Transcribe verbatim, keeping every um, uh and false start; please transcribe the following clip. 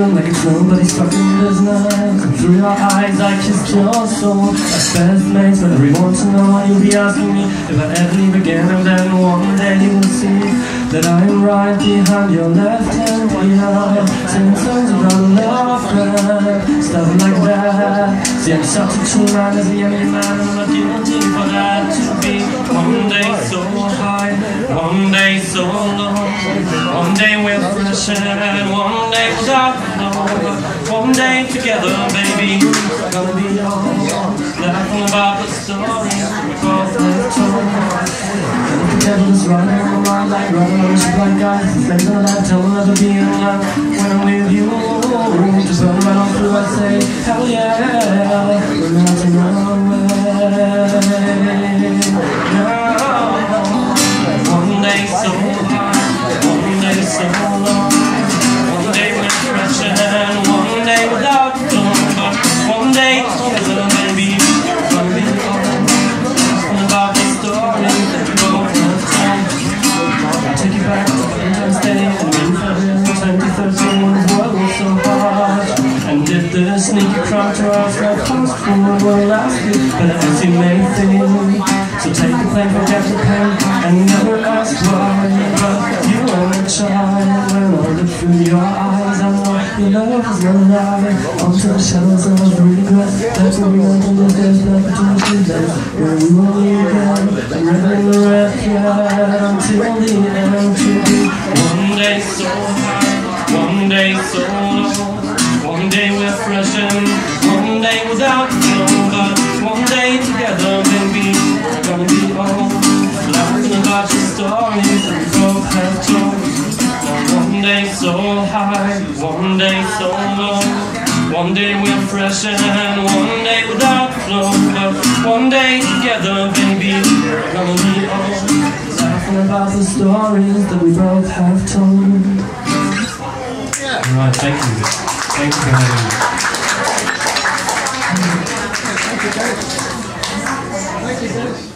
room like it's nobody's fucking business. And through your eyes I kissed your soul like best mates, but every once in a while you'll be asking me if I ever leave again. And then one day you will see that I am right behind your left hand here, singing songs about love and stuff like that. See, I'm such a true man as the enemy man, and I'm not guilty for that. To be one day so high, one day so low, one day we're fresh and one day without love, one day together, baby, we're gonna be all laughing about the stories we both have told. The devil's running on my mind like running on a ship like guys. The things that I tell will never be enough. When I'm with you, just run right on through, I say, hell yeah, we're melting away. No, one day so high, one day so low, one day we're fresh and one day without them. But one day together, baby, we're gonna be all laughing about the stories that we both have told. I'll take you back to Valentine's Day and we fell in twenty thirteen when the world was so hard. And did the sneaky crowd to our flat fast forward will last you better as you may think. So take the pain, forget the pain, and never ask why. But you are a child when I look through your eyes. I know your love is not a lie. Onto the shadows of regret. That's what we want to do. There's nothing between the two days where we will meet again. I'm red in the red cat until the end. To be one day so high, one day so low, one day we're fresh and one day without you. But one day together, baby, we're gonna be old, laughing about your stories that we both have told. One day so high, one day so low, one day we're fresh and one day without flow. But one day together, baby, we're gonna be old, laughing about the stories that we both have told. Alright, thank you. Thank you for having me. Thank you, guys. Thank you, guys.